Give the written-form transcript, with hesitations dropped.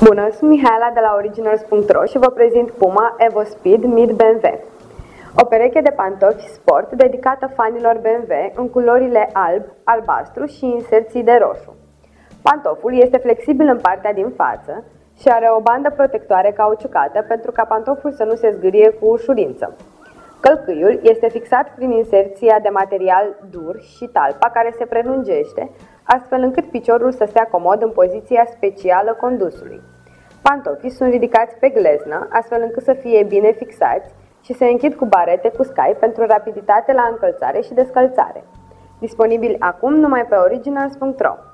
Bună, sunt Mihaela de la Originals.ro și vă prezint Puma Evo Speed Mid BMW. O pereche de pantofi sport dedicată fanilor BMW în culorile alb, albastru și inserții de roșu. Pantoful este flexibil în partea din față și are o bandă protectoare cauciucată pentru ca pantoful să nu se zgârie cu ușurință. Călcâiul este fixat prin inserția de material dur și talpa care se prelungește, astfel încât piciorul să stea comod în poziția specială condusului. Pantofii sunt ridicați pe gleznă, astfel încât să fie bine fixați și se închid cu barete cu scai pentru rapiditate la încălțare și descălțare. Disponibil acum numai pe Originals.ro.